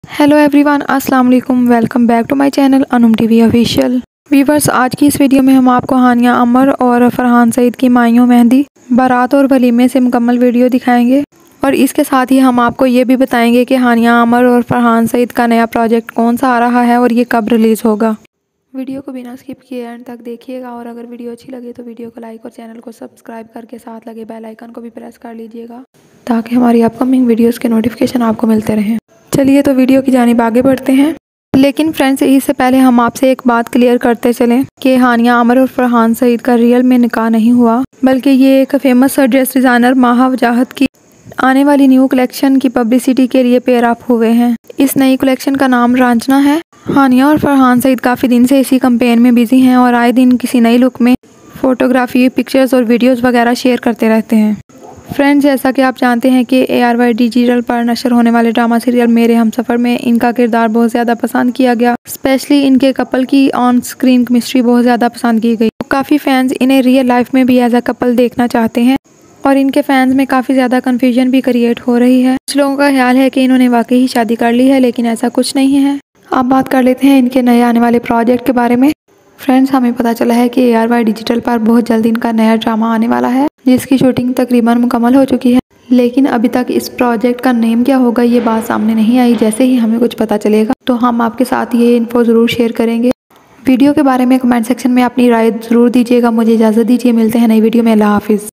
Hello everyone, अस्सलाम वालेकुम। Welcome back to my channel Anum TV official. Viewers, आज की इस वीडियो में हम आपको हानिया अमर और फरहान सईद की माइयों मेहंदी, बारात और वलीमे से मुकम्मल वीडियो दिखाएंगे और इसके साथ ही हम आपको ये भी बताएंगे कि हानिया अमर और फरहान सईद का नया प्रोजेक्ट कौन सा आ रहा है और ये कब रिलीज़ होगा। वीडियो को बिना स्किप किए एंड तक देखिएगा और अगर वीडियो अच्छी लगे तो वीडियो को लाइक और चैनल को सब्सक्राइब करके साथ लगे बेल आइकन को भी प्रेस कर लीजिएगा ताकि हमारी अपकमिंग वीडियोस के नोटिफिकेशन आपको मिलते रहें। चलिए तो वीडियो की जानिब आगे बढ़ते हैं। लेकिन फ्रेंड्स, इससे पहले हम आपसे एक बात क्लियर करते चलें कि हानिया अमर और फरहान सईद का रियल में निकाह नहीं हुआ, बल्कि ये एक फेमस ड्रेस डिज़ाइनर माहा वजाहत की आने वाली न्यू कलेक्शन की पब्लिसिटी के लिए पेयर अप हुए हैं। इस नई कलेक्शन का नाम रांझना है। हानिया और फरहान सईद काफ़ी दिन से इसी कैंपेन में बिजी हैं और आए दिन किसी नई लुक में फोटोग्राफी, पिक्चर्स और वीडियोस वगैरह शेयर करते रहते हैं। फ्रेंड्स, जैसा कि आप जानते हैं कि ARY डिजिटल पर नशर होने वाले ड्रामा सीरियल मेरे हमसफ़र में इनका किरदार बहुत ज़्यादा पसंद किया गया। स्पेशली इनके कपल की ऑन स्क्रीन केमिस्ट्री बहुत ज़्यादा पसंद की गई। काफ़ी फैंस इन्हें रियल लाइफ में भी एज अ कपल देखना चाहते हैं और इनके फैंस में काफ़ी ज़्यादा कन्फ्यूजन भी क्रिएट हो रही है। कुछ लोगों का ख्याल है कि इन्होंने वाकई ही शादी कर ली है, लेकिन ऐसा कुछ नहीं है। अब बात कर लेते हैं इनके नए आने वाले प्रोजेक्ट के बारे में। फ्रेंड्स, हमें पता चला है कि ARY डिजिटल पर बहुत जल्द इनका नया ड्रामा आने वाला है जिसकी शूटिंग तकरीबन मुकम्मल हो चुकी है, लेकिन अभी तक इस प्रोजेक्ट का नेम क्या होगा ये बात सामने नहीं आई। जैसे ही हमें कुछ पता चलेगा तो हम आपके साथ ये इन्फो ज़रूर शेयर करेंगे। वीडियो के बारे में कमेंट सेक्शन में अपनी राय ज़रूर दीजिएगा। मुझे इजाज़त दीजिए, मिलते हैं नई वीडियो में। अल्लाह हाफिज़।